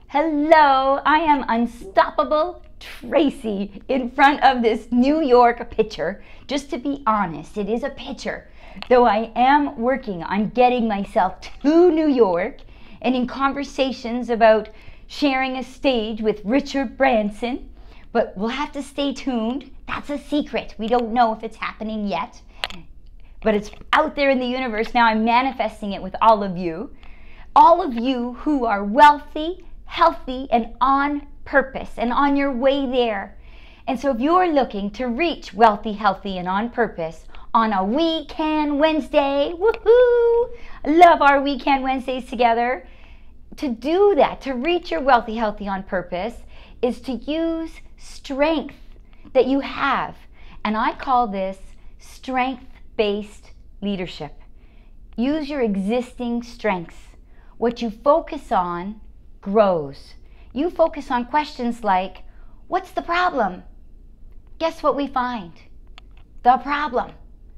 Hello, I am Unstoppable Tracy in front of this New York picture. Just to be honest, it is a picture. Though I am working on getting myself to New York and in conversations about sharing a stage with Richard Branson. But we'll have to stay tuned. That's a secret. We don't know if it's happening yet. But it's out there in the universe now. I'm manifesting it with all of you. All of you who are wealthy, healthy, and on purpose and on your way there. And so if you're looking to reach wealthy, healthy, and on purpose on a We Can Wednesday, woohoo! Love our We Can Wednesdays together. To do that, to reach your wealthy, healthy, on purpose, is to use strength that you have. And I call this strength-based leadership. Use your existing strengths. What you focus on grows. You focus on questions like, what's the problem? Guess what we find? The problem.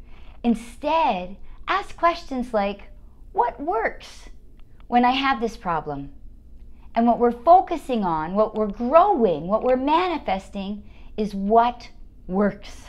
Instead, ask questions like, what works when I have this problem? And what we're focusing on, what we're growing, what we're manifesting is what works.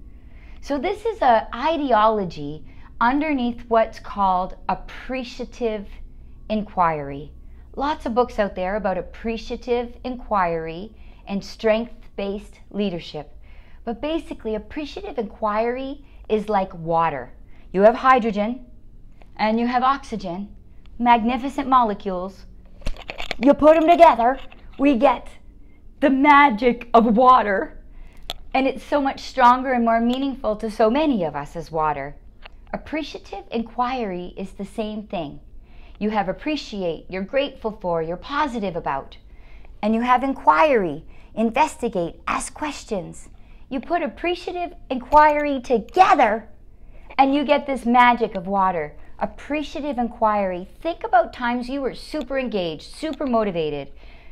So this is an ideology underneath what's called appreciative inquiry. Lots of books out there about appreciative inquiry and strength-based leadership. But basically, appreciative inquiry is like water. You have hydrogen and you have oxygen, magnificent molecules. You put them together, we get the magic of water. And it's so much stronger and more meaningful to so many of us as water. Appreciative inquiry is the same thing. You have appreciate, you're grateful for, you're positive about. And you have inquiry, investigate, ask questions. You put appreciative inquiry together and you get this magic of water. Appreciative inquiry. Think about times you were super engaged, super motivated.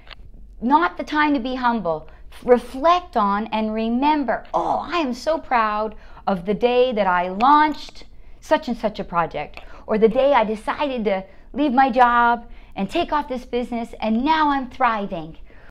Not the time to be humble. Reflect on and remember, oh, I am so proud of the day that I launched such and such a project, or the day I decided to leave my job and take off this business and now I'm thriving.